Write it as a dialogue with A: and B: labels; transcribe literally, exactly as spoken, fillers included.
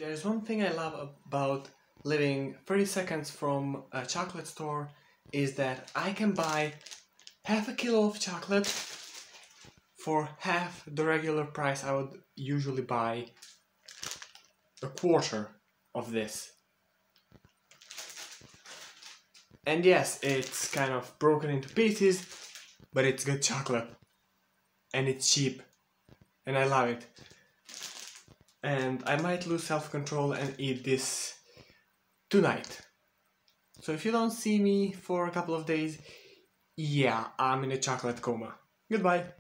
A: There's one thing I love about living thirty seconds from a chocolate store is that I can buy half a kilo of chocolate for half the regular price I would usually buy a quarter of this. And yes, it's kind of broken into pieces, but it's good chocolate. And it's cheap. And I love it. And I might lose self-control and eat this tonight. So if you don't see me for a couple of days, yeah, I'm in a chocolate coma. Goodbye.